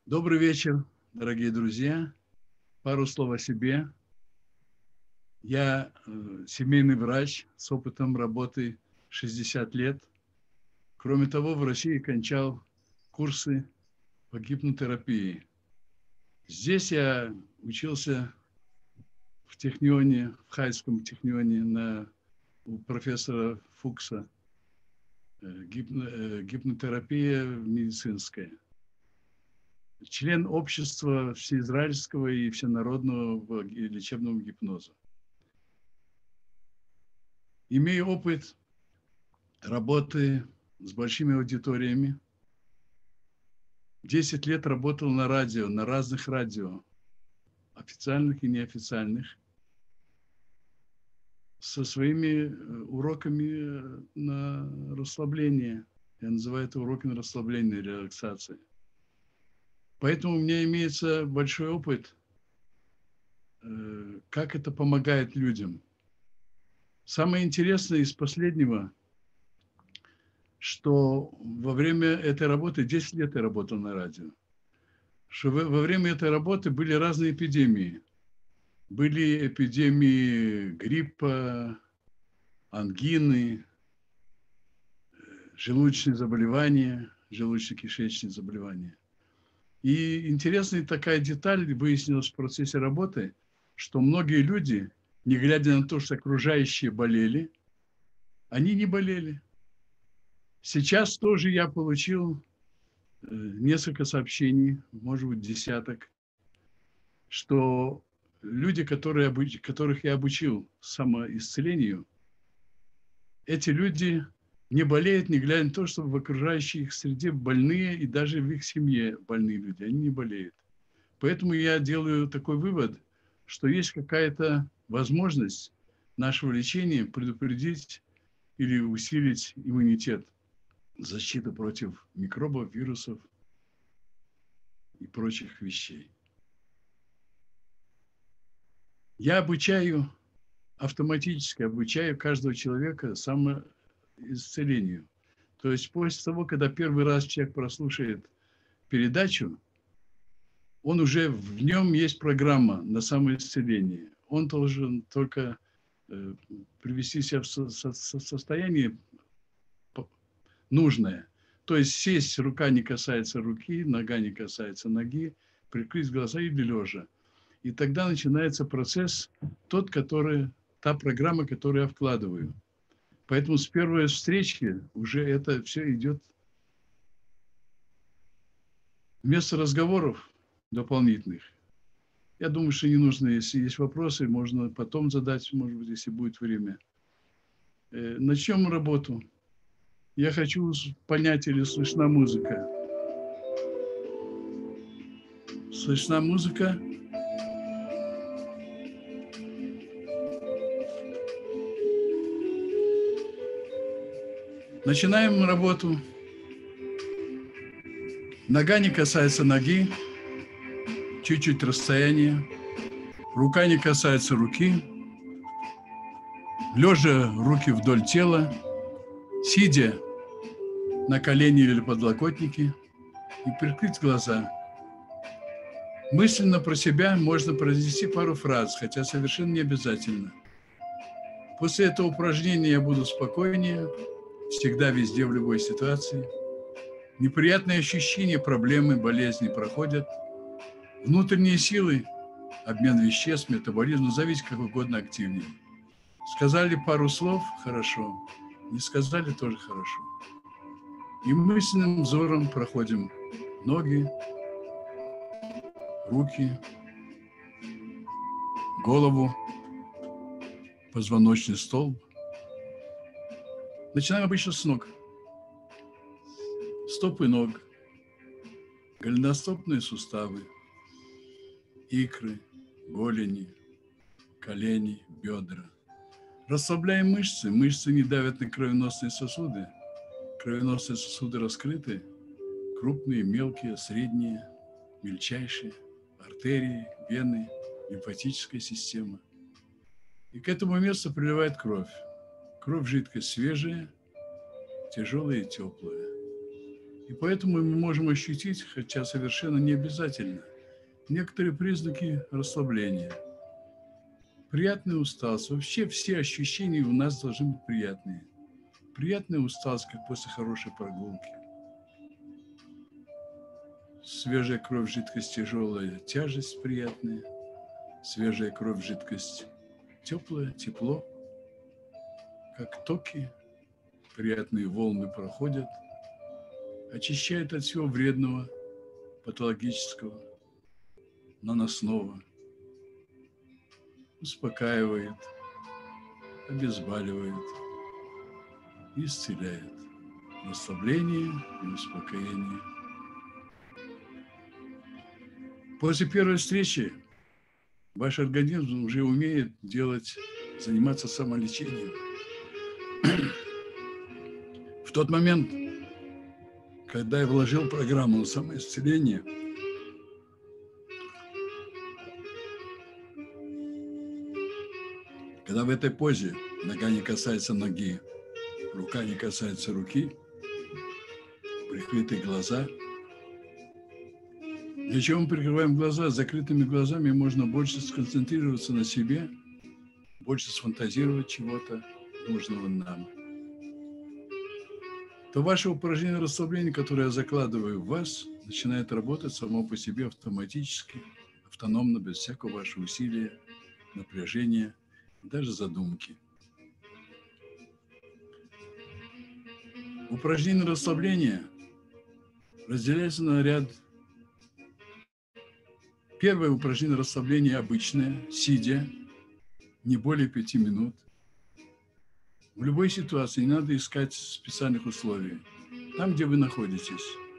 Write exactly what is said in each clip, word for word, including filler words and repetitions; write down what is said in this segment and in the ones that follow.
Добрый вечер, дорогие друзья. Пару слов о себе. Я э, семейный врач с опытом работы шестьдесят лет. Кроме того, в России кончал курсы по гипнотерапии. Здесь я учился в технионе, в Хайском технионе на, у профессора Фукса. Э, гипно, э, гипнотерапия медицинская. Член общества всеизраильского и всенародного лечебного гипноза. Имею опыт работы с большими аудиториями. десять лет работал на радио, на разных радио, официальных и неофициальных, со своими уроками на расслабление. Я называю это уроки на расслабление, релаксации. Поэтому у меня имеется большой опыт, как это помогает людям. Самое интересное из последнего, что во время этой работы, десять лет я работал на радио, что во время этой работы были разные эпидемии. Были эпидемии гриппа, ангины, желудочные заболевания, желудочно-кишечные заболевания. И интересная такая деталь выяснилась в процессе работы, что многие люди, не глядя на то, что окружающие болели, они не болели. Сейчас тоже я получил несколько сообщений, может быть, десяток, что люди, которые, которых я обучил самоисцелению, эти люди не болеют, не глядя на то, что в окружающей их среде больные, и даже в их семье больные люди, они не болеют. Поэтому я делаю такой вывод, что есть какая-то возможность нашего лечения предупредить или усилить иммунитет, защиту против микробов, вирусов и прочих вещей. Я обучаю, автоматически обучаю каждого человека самоисцелению. То есть после того, когда первый раз человек прослушает передачу, он уже, в нем есть программа на самоисцеление. Он должен только э, привести себя в со со состояние нужное. То есть сесть, рука не касается руки, нога не касается ноги, прикрыть глаза или лежа. И тогда начинается процесс, тот, который, та программа, которую я вкладываю. Поэтому с первой встречи уже это все идет вместо разговоров дополнительных. Я думаю, что не нужно, если есть вопросы, можно потом задать, может быть, если будет время. Э, начнем работу. Я хочу понять, или слышна музыка. Слышна музыка? Начинаем работу. Нога не касается ноги, чуть-чуть расстояние. Рука не касается руки. Лежа, руки вдоль тела. Сидя на колени или подлокотнике, и прикрыть глаза. Мысленно про себя можно произнести пару фраз, хотя совершенно не обязательно. После этого упражнения я буду спокойнее, всегда, везде, в любой ситуации. Неприятные ощущения, проблемы, болезни проходят. Внутренние силы, обмен веществ, метаболизм, назовите как угодно, активнее. Сказали пару слов – хорошо. Не сказали – тоже хорошо. И мысленным взором проходим ноги, руки, голову, позвоночный столб. Начинаем обычно с ног. Стопы ног, голеностопные суставы, икры, голени, колени, бедра. Расслабляем мышцы. Мышцы не давят на кровеносные сосуды. Кровеносные сосуды раскрыты. Крупные, мелкие, средние, мельчайшие. Артерии, вены, лимфатическая система. И к этому месту приливает кровь. Кровь жидкость свежая, тяжелая и теплая. И поэтому мы можем ощутить, хотя совершенно не обязательно, некоторые признаки расслабления. Приятная усталость. Вообще все ощущения у нас должны быть приятные. Приятная усталость, как после хорошей прогулки. Свежая кровь, жидкость тяжелая, тяжесть приятная. Свежая кровь, жидкость теплая, тепло. Как токи, приятные волны проходят, очищает от всего вредного, патологического, наносного, успокаивает, обезболивает, исцеляет. Расслабление и успокоение. После первой встречи ваш организм уже умеет делать, заниматься самолечением. В тот момент, когда я вложил программу на самоисцеление, когда в этой позе нога не касается ноги, рука не касается руки, прикрытые глаза. Для чего мы прикрываем глаза? С закрытыми глазами можно больше сконцентрироваться на себе, больше сфантазировать чего-то нужного нам. То ваше упражнение расслабления, которое я закладываю в вас, начинает работать само по себе автоматически, автономно, без всякого вашего усилия, напряжения, даже задумки. Упражнение расслабления разделяется на ряд. Первое упражнение расслабления обычное, сидя, не более пяти минут. В любой ситуации не надо искать специальных условий. Там, где вы находитесь.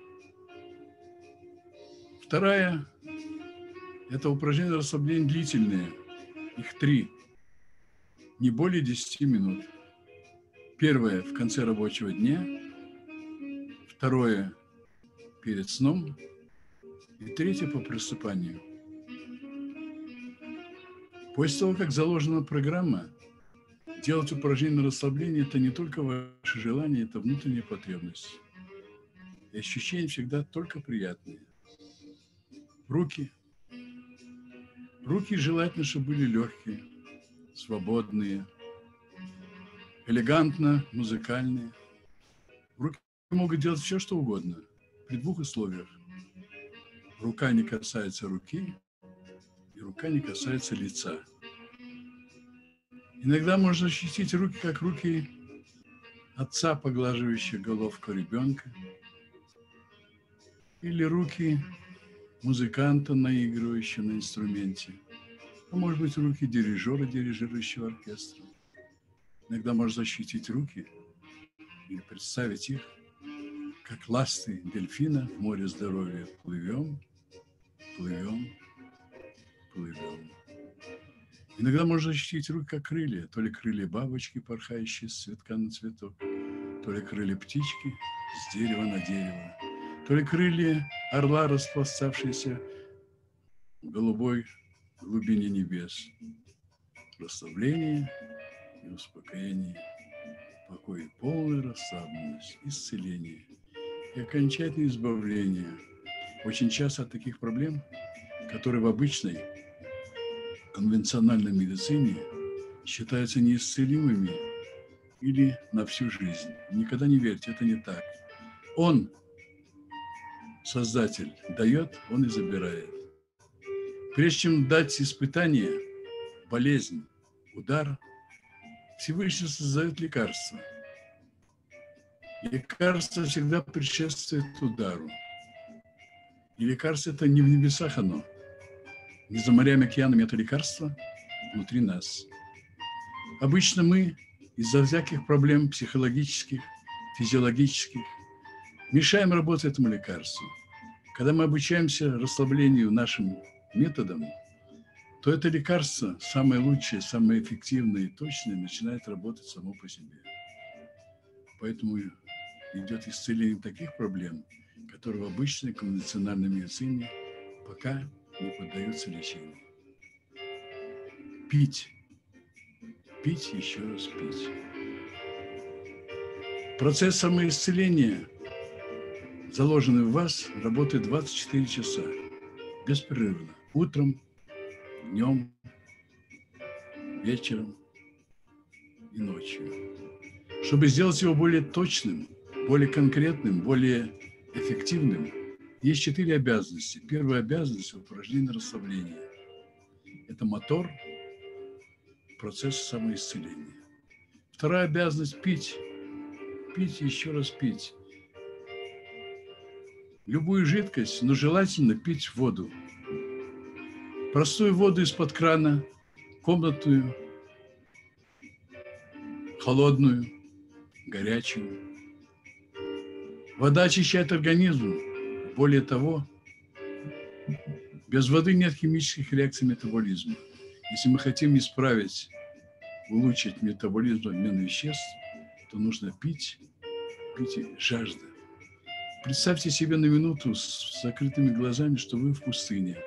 Второе – это упражнения расслабления длительные. Их три. Не более десяти минут. Первое – в конце рабочего дня. Второе – перед сном. И третье – по просыпанию. После того, как заложена программа, делать упражнения на расслабление – это не только ваше желание, это внутренняя потребность. И ощущения всегда только приятные. Руки. Руки желательно, чтобы были легкие, свободные, элегантно, музыкальные. Руки могут делать все, что угодно, при двух условиях. Рука не касается руки, и рука не касается лица. Иногда можно ощутить руки, как руки отца, поглаживающие головку ребенка, или руки музыканта, наигрывающего на инструменте, а может быть руки дирижера, дирижирующего оркестром. Иногда можно ощутить руки или представить их, как ласты дельфина в море здоровья. Плывем, плывем, плывем. Иногда можно ощутить руки, как крылья, то ли крылья бабочки, порхающие с цветка на цветок, то ли крылья птички с дерева на дерево, то ли крылья орла, распластавшиеся в голубой глубине небес. Расслабление и успокоение, покой и полная расслабленность, исцеление и окончательное избавление. Очень часто от таких проблем, которые в обычной конвенциональной медицине считаются неисцелимыми или на всю жизнь. Никогда не верьте, это не так. Он, Создатель, дает, он и забирает. Прежде чем дать испытание, болезнь, удар, Всевышний создает лекарство. Лекарство всегда предшествует удару. И лекарство это не в небесах оно. Не за морями, океанами, это лекарство внутри нас. Обычно мы из-за всяких проблем психологических, физиологических мешаем работать этому лекарству. Когда мы обучаемся расслаблению нашим методом, то это лекарство, самое лучшее, самое эффективное и точное, начинает работать само по себе. Поэтому идет исцеление таких проблем, которые в обычной конвенциональной медицине пока не поддаются лечению. Пить. Пить, еще раз пить. Процесс самоисцеления заложенный в вас, работает двадцать четыре часа, беспрерывно. Утром, днем, вечером и ночью. Чтобы сделать его более точным, более конкретным, более эффективным, есть четыре обязанности. Первая обязанность – упражнение расслабления. Это мотор процесса самоисцеления. Вторая обязанность – пить. Пить и еще раз пить. Любую жидкость, но желательно пить воду. Простую воду из-под крана, комнатную, холодную, горячую. Вода очищает организм. Более того, без воды нет химических реакций метаболизма. Если мы хотим исправить, улучшить метаболизм, обмен веществ, то нужно пить, пить и жажда. Представьте себе на минуту с закрытыми глазами, что вы в пустыне.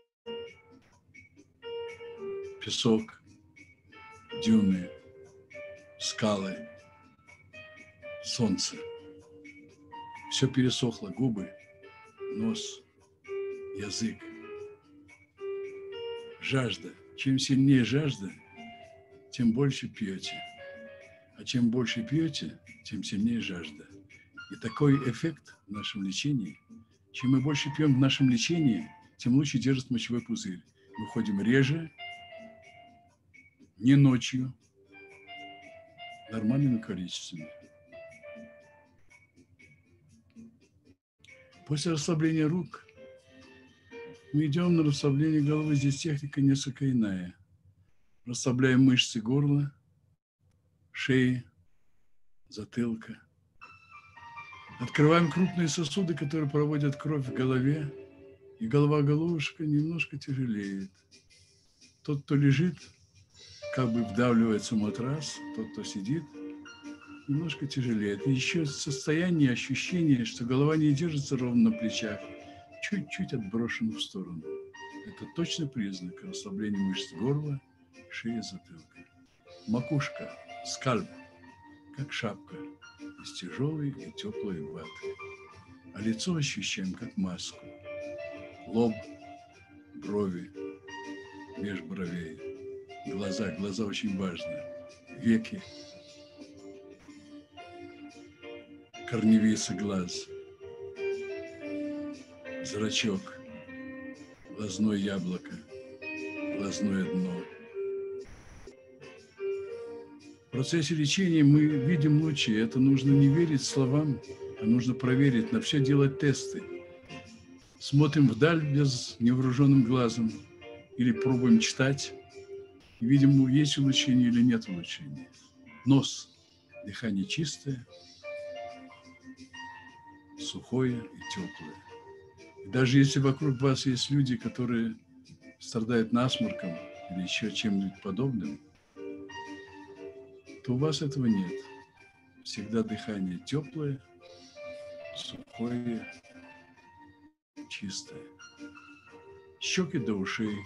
Песок, дюны, скалы, солнце. Все пересохло, губы, нос, язык. Жажда. Чем сильнее жажда, тем больше пьете. А чем больше пьете, тем сильнее жажда. И такой эффект в нашем лечении. Чем мы больше пьем в нашем лечении, тем лучше держит мочевой пузырь. Мы ходим реже, не ночью, нормальными количествами. После расслабления рук мы идем на расслабление головы. Здесь техника несколько иная. Расслабляем мышцы горла, шеи, затылка. Открываем крупные сосуды, которые проводят кровь в голове, и голова-головушка немножко тяжелеет. Тот, кто лежит, как бы вдавливается в матрас, тот, кто сидит, немножко тяжелеет. И еще состояние, ощущение, что голова не держится ровно на плечах, чуть-чуть отброшена в сторону. Это точный признак расслабления мышц горла, шеи, затылка. Макушка, скальп, как шапка, из тяжелой и теплой ваты. А лицо ощущаем как маску. Лоб, брови, меж бровей, глаза, глаза очень важны, веки, корневица глаз, зрачок, глазное яблоко, глазное дно. В процессе лечения мы видим лучи. Это нужно не верить словам, а нужно проверить, на все делать тесты. Смотрим вдаль без невооруженным глазом или пробуем читать. И видим, есть улучшение или нет улучшения. Нос. Дыхание чистое, сухое и теплое. И даже если вокруг вас есть люди, которые страдают насморком или еще чем-нибудь подобным, то у вас этого нет. Всегда дыхание теплое, сухое, чистое. Щеки до ушей,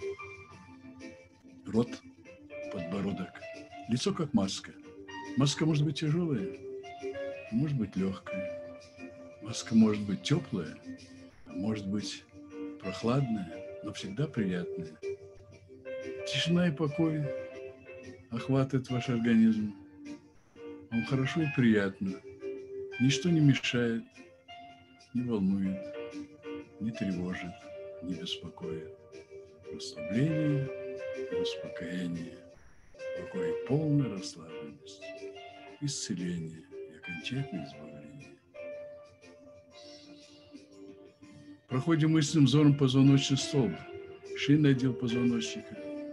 рот, подбородок, лицо как маска. Маска может быть тяжелая, может быть легкая. Маска может быть теплая, а может быть прохладная, но всегда приятная. Тишина и покой охватывает ваш организм. Вам хорошо и приятно. Ничто не мешает, не волнует, не тревожит, не беспокоит. Расслабление, успокоение, покой и полная расслабленность, исцеление и окончательное избавление. Проходим мысленным взором позвоночный столб, шейный отдел позвоночника,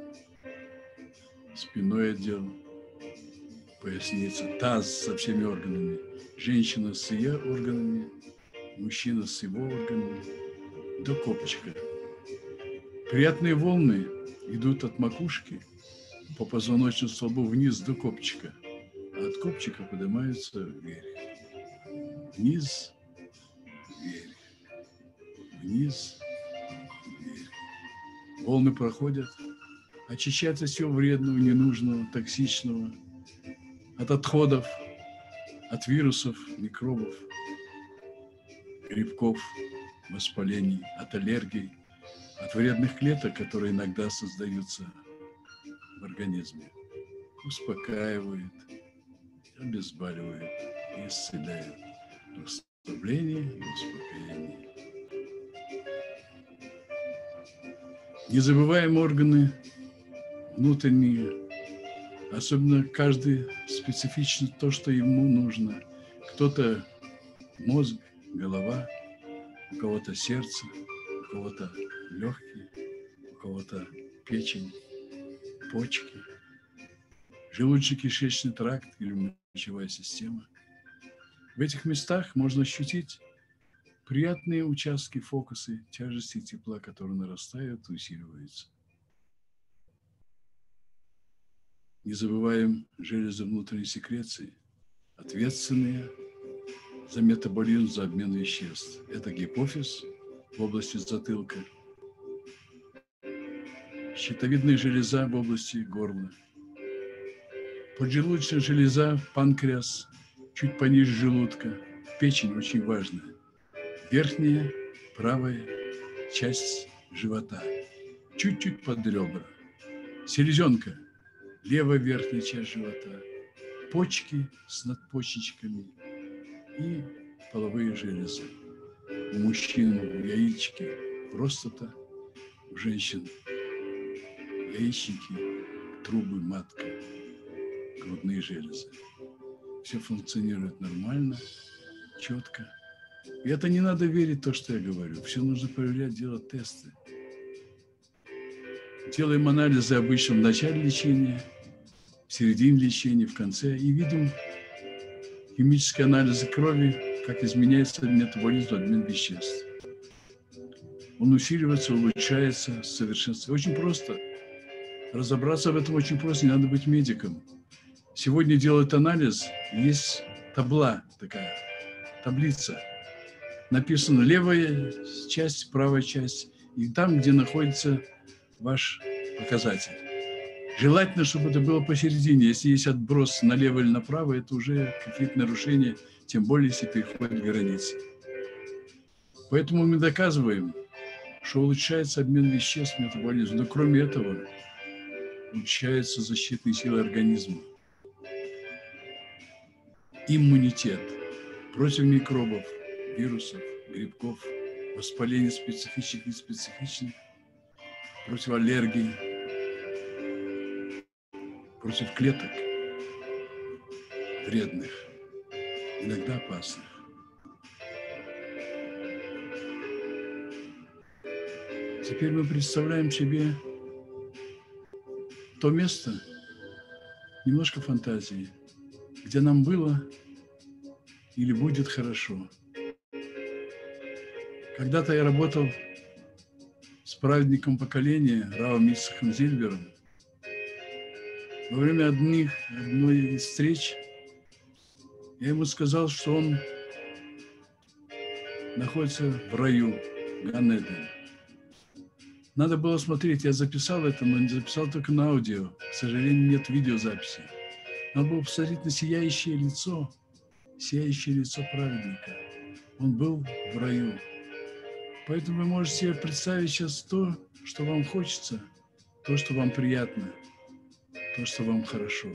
спинной отдел, поясница, таз со всеми органами, женщина с ее органами, мужчина с его органами, до копчика. Приятные волны идут от макушки по позвоночному столбу вниз до копчика, а от копчика поднимаются вверх. Вниз, вверх, вниз, вверх. Волны проходят, очищается всего вредного, ненужного, токсичного, от отходов, от вирусов, микробов, грибков, воспалений, от аллергий, от вредных клеток, которые иногда создаются в организме. Успокаивает, обезболивает и исцеляет. Расслабление и успокоение. Не забываем органы внутренние, особенно каждый специфично то, что ему нужно. Кто-то мозг, голова, у кого-то сердце, у кого-то легкие, у кого-то печень, почки, желудочно-кишечный тракт или мочевая система. В этих местах можно ощутить приятные участки, фокусы тяжести и тепла, которые нарастают и усиливаются. Не забываем железы внутренней секреции, ответственные за метаболизм, за обмен веществ. Это гипофиз в области затылка, щитовидная железа в области горла, поджелудочная железа, панкреас, чуть пониже желудка, печень очень важная, верхняя правая часть живота, чуть-чуть под ребра, селезенка, левая верхняя часть живота, почки с надпочечками и половые железы. У мужчин яички, простата, у женщин яичники, трубы, матка, грудные железы. Все функционирует нормально, четко. И это не надо верить в то, что я говорю. Все нужно проверять, делать тесты. Делаем анализы обычно в начале лечения, в середине лечения, в конце. И видим химические анализы крови, как изменяется метаболизм, обмен веществ. Он усиливается, улучшается, совершенствуется. Очень просто. Разобраться в этом очень просто, не надо быть медиком. Сегодня делают анализ, есть табла такая, таблица. Написано левая часть, правая часть, и там, где находится ваш показатель. Желательно, чтобы это было посередине. Если есть отброс налево или направо, это уже какие-то нарушения, тем более, если переходят границы. Поэтому мы доказываем, что улучшается обмен веществ, метаболизм. Но кроме этого, улучшаются защитные силы организма. Иммунитет против микробов, вирусов, грибков, воспаления специфичных и неспецифичных, против аллергий, против клеток вредных, иногда опасных. Теперь мы представляем себе то место, немножко фантазии, где нам было или будет хорошо. Когда-то я работал с праведником поколения Равом Ицхаком Зильбером. Во время одних, одной из встреч я ему сказал, что он находится в раю, Ган-Эден. Надо было смотреть, я записал это, но не записал только на аудио. К сожалению, нет видеозаписи. Надо было посмотреть на сияющее лицо, сияющее лицо праведника. Он был в раю. Поэтому вы можете себе представить сейчас то, что вам хочется, то, что вам приятно, то, что вам хорошо.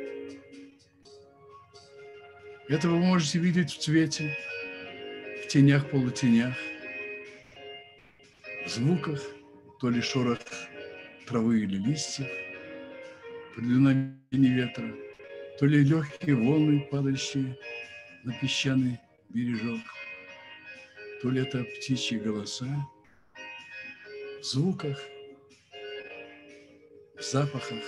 Это вы можете видеть в цвете, в тенях, полутенях, в звуках, то ли шорох травы или листьев, при дуновении ветра, то ли легкие волны, падающие на песчаный бережок, то ли это птичьи голоса, в звуках, в запахах,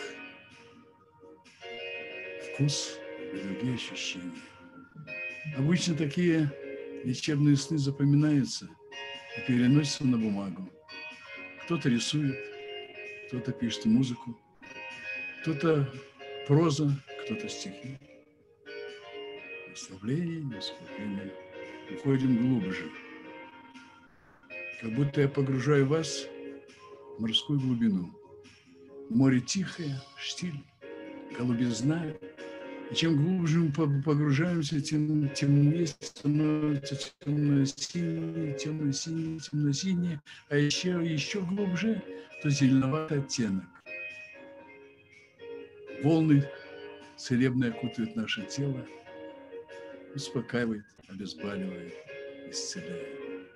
вкус и другие ощущения. Обычно такие лечебные сны запоминаются и переносятся на бумагу. Кто-то рисует, кто-то пишет музыку, кто-то проза, кто-то стихи. Расслабление, успокоение. Уходим глубже. Как будто я погружаю вас в морскую глубину. Море тихое, штиль, голубизна, И чем глубже мы погружаемся, тем темнее становится темно-синее, темно-синее, темно-синее, а еще, еще глубже, то зеленоватый оттенок. Волны целебные окутывают наше тело, успокаивает, обезболивает, исцеляет.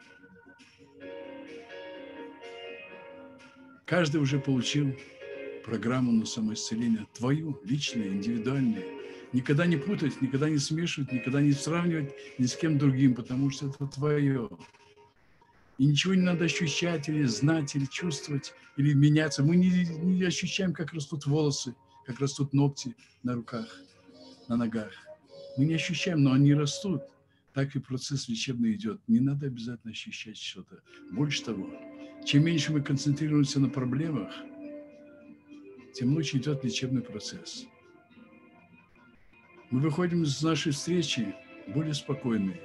Каждый уже получил программу на самоисцеление, твою, личную, индивидуальную. Никогда не путать, никогда не смешивать, никогда не сравнивать ни с кем другим, потому что это твое. И ничего не надо ощущать, или знать, или чувствовать, или меняться. Мы не, не ощущаем, как растут волосы, как растут ногти на руках, на ногах. Мы не ощущаем, но они растут. Так и процесс лечебный идет. Не надо обязательно ощущать что-то. Больше того, чем меньше мы концентрируемся на проблемах, тем лучше идет лечебный процесс. Мы выходим из нашей встречи более спокойные,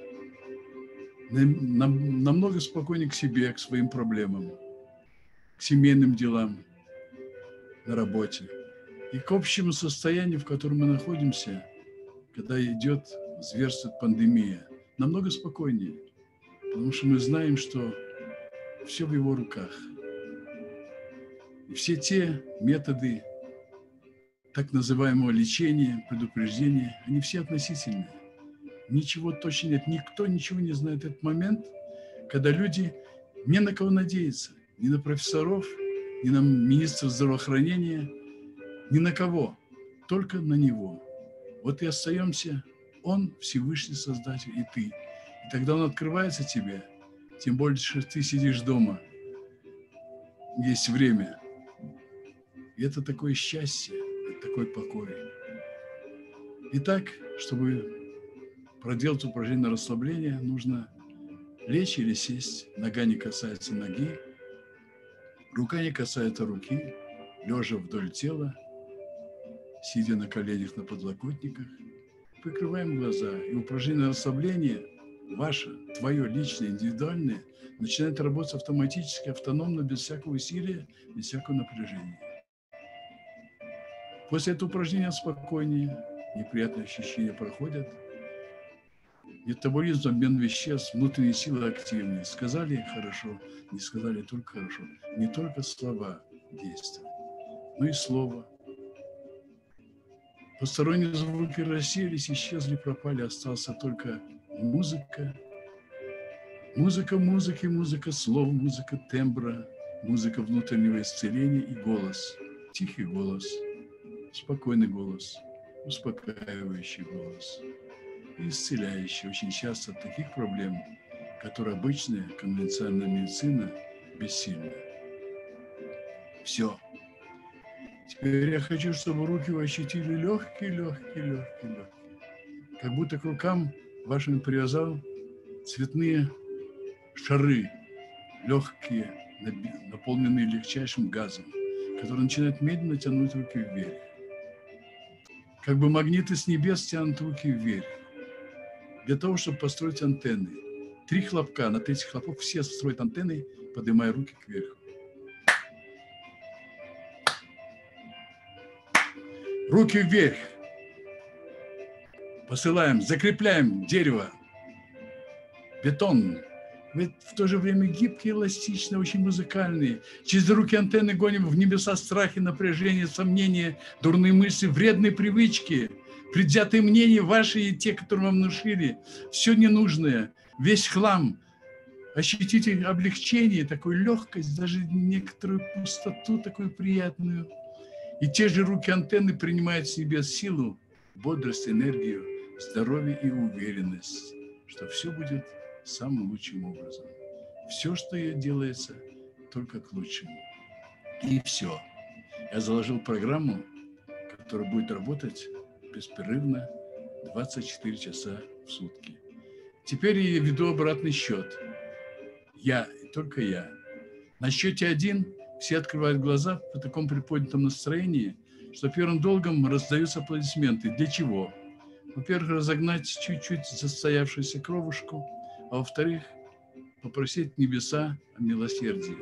намного спокойнее к себе, к своим проблемам, к семейным делам, на работе и к общему состоянию, в котором мы находимся, когда идет, зверствует пандемия, намного спокойнее, потому что мы знаем, что все в его руках. И все те методы так называемого лечения, предупреждения, они все относительные. Ничего точно нет, никто ничего не знает. Этот момент, когда люди не на кого надеются, ни на профессоров, ни на министра здравоохранения, ни на кого, только на него. Вот и остаемся он, Всевышний Создатель, и ты. И тогда он открывается тебе, тем больше ты сидишь дома, есть время. И это такое счастье, это такой покой. Итак, чтобы проделать упражнение на расслабление, нужно лечь или сесть. Нога не касается ноги, рука не касается руки, лежа вдоль тела, сидя на коленях на подлокотниках. Прикрываем глаза, и упражнение на расслабление ваше, твое личное, индивидуальное, начинает работать автоматически, автономно, без всякого усилия, без всякого напряжения. После этого упражнения спокойнее, неприятные ощущения проходят. Метаболизм, обмен веществ, внутренние силы активнее. Сказали хорошо, не сказали только хорошо. Не только слова действуют, но и слово. Посторонние звуки рассеялись, исчезли, пропали, остался только музыка. Музыка музыки, музыка слов, музыка тембра, музыка внутреннего исцеления и голос. Тихий голос, спокойный голос, успокаивающий голос. И исцеляющий очень часто от таких проблем, которые обычная конвенциональная медицина бессильна. Все. Теперь я хочу, чтобы руки вы ощутили легкие, легкие, легкие, легкие. Как будто к рукам вашим привязал цветные шары, легкие, наполненные легчайшим газом, который начинает медленно тянуть руки вверх. Как бы магниты с небес тянут руки вверх. Для того, чтобы построить антенны. Три хлопка, на тридцать хлопков все строят антенны, поднимая руки кверху. Руки вверх. Посылаем, закрепляем дерево, бетон. Вы в то же время гибкие, эластичные, очень музыкальные. Через руки антенны гоним в небеса страхи, напряжения, сомнения, дурные мысли, вредные привычки, предвзятые мнения ваши и те, которые вам внушили. Все ненужное, весь хлам. Ощутите облегчение, такую легкость, даже некоторую пустоту такую приятную. И те же руки антенны принимают в себе силу, бодрость, энергию, здоровье и уверенность, что все будет самым лучшим образом. Все, что делается, только к лучшему. И все. Я заложил программу, которая будет работать беспрерывно двадцать четыре часа в сутки. Теперь я веду обратный счет. Я, и только я. На счете один все открывают глаза в таком приподнятом настроении, что первым долгом раздаются аплодисменты. Для чего? Во-первых, разогнать чуть-чуть застоявшуюся кровушку, а во-вторых, попросить небеса о милосердии.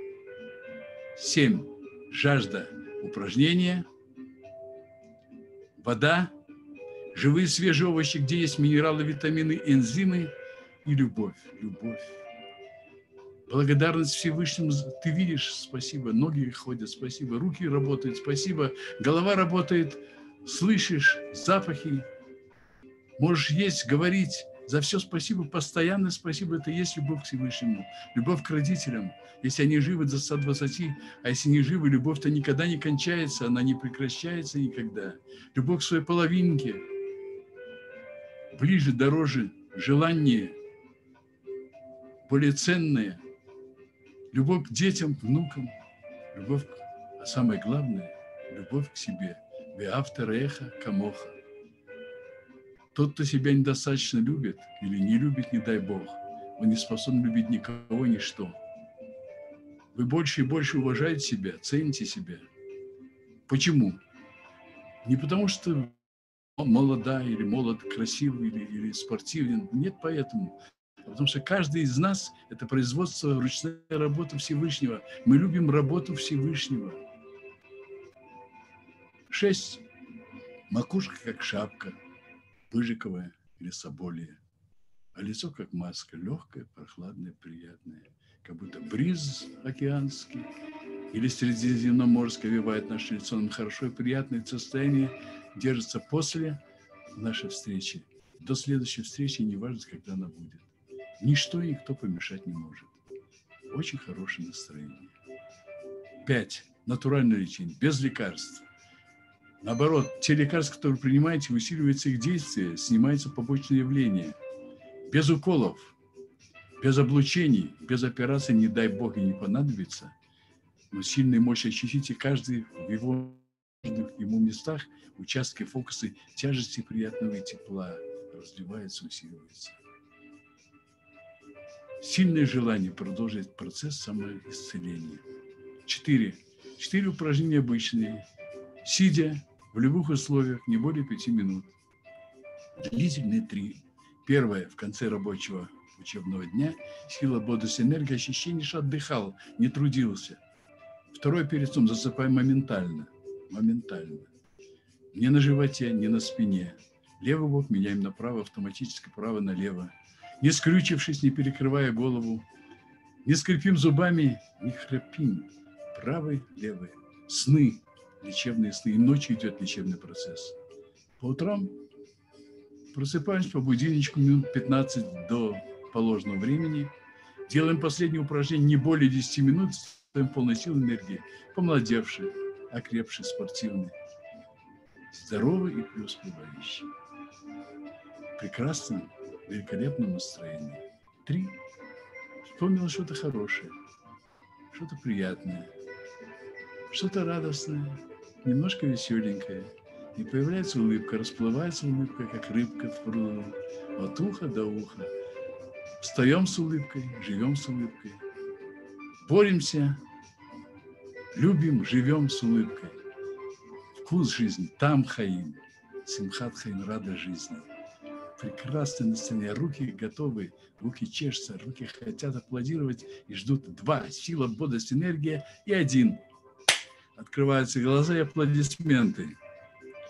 Семь. Жажда. Упражнения. Вода. Живые свежие овощи, где есть минералы, витамины, энзимы и любовь. Любовь. Благодарность Всевышнему. Ты видишь, спасибо. Ноги ходят, спасибо. Руки работают, спасибо. Голова работает. Слышишь запахи. Можешь есть, говорить. За все спасибо, постоянно спасибо. Это и есть любовь к Всевышнему. Любовь к родителям. Если они живы до ста двадцати, а если не живы, любовь-то никогда не кончается, она не прекращается никогда. Любовь к своей половинке. Ближе, дороже, желание, более ценное. Любовь к детям, к внукам. Любовь, а самое главное, любовь к себе. Веавта реха камоха. Тот, кто себя недостаточно любит или не любит, не дай Бог, он не способен любить никого, ничто. Вы больше и больше уважаете себя, цените себя. Почему? Не потому, что он молода или молод, красивый или, или спортивен. Нет поэтому. Потому что каждый из нас – это производство, ручная работа Всевышнего. Мы любим работу Всевышнего. Шесть. Макушка, как шапка, пыжиковая или соболья. А лицо, как маска, легкое, прохладное, приятное. Как будто бриз океанский или средиземноморский овивает наше лицо. Нам хорошо и приятное состояние держится после нашей встречи. До следующей встречи, неважно, когда она будет. Ничто и никто помешать не может. Очень хорошее настроение. Пять. Натуральное лечение, без лекарств. Наоборот, те лекарства, которые вы принимаете, усиливается их действие, снимаются побочные явления. Без уколов, без облучений, без операций, не дай Бог, и не понадобится. Но сильной мощь ощутите каждый в его ему местах, участки, фокусы тяжести приятного и тепла разливается, усиливается. Сильное желание продолжить процесс самоисцеления. Четыре. Четыре упражнения обычные. Сидя в любых условиях, не более пяти минут. Длительные три. Первое. В конце рабочего учебного дня. Сила, бодрость, энергия, ощущение, что отдыхал, не трудился. Второе. Перед сном. Засыпаем моментально. Моментально. Не на животе, не на спине. Левый бок меняем направо, автоматически право налево. Не скрючившись, не перекрывая голову. Не скрипим зубами, не храпим. Правый, левый. Сны. Лечебные сны. И ночью идет лечебный процесс. По утрам просыпаемся по будильничку минут пятнадцать до положенного времени. Делаем последнее упражнение не более десяти минут. Ставим полной силы энергии. Помолодевший, окрепший, спортивный. Здоровый и преуспевающий. Прекрасном, великолепном настроении. Три. Вспомнила что-то хорошее, что-то приятное, что-то радостное, немножко веселенькое. И появляется улыбка, расплывается улыбка, как рыбка в пруду, от уха до уха. Встаем с улыбкой, живем с улыбкой. Боремся, любим, живем с улыбкой. Вкус жизни, там хаим, симхат хаим, радость жизни. Прекрасное настроение, руки готовы, руки чешутся, руки хотят аплодировать и ждут. Два, сила, бодрость, энергия и один. Открываются глаза и аплодисменты.